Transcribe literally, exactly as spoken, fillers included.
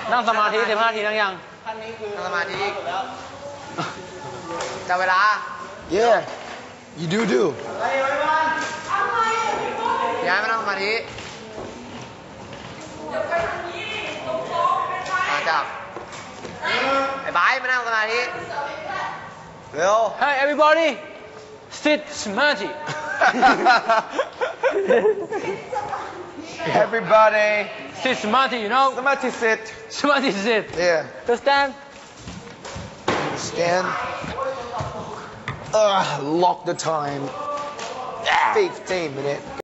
นั่งสมาธิสิบห้านาทีนั่งยังนั่งสมาธิจับเวลา Yeah you do do ย้ายมานั่งสมาธิมาจับไอ้บายมานั่งสมาธิเร็ว Hey everybody sit สมาธิ everybody sit สมาธิ you know สมาธิ sit สมาธิ sit yeah just stand stand uh lock the time fifteen minutes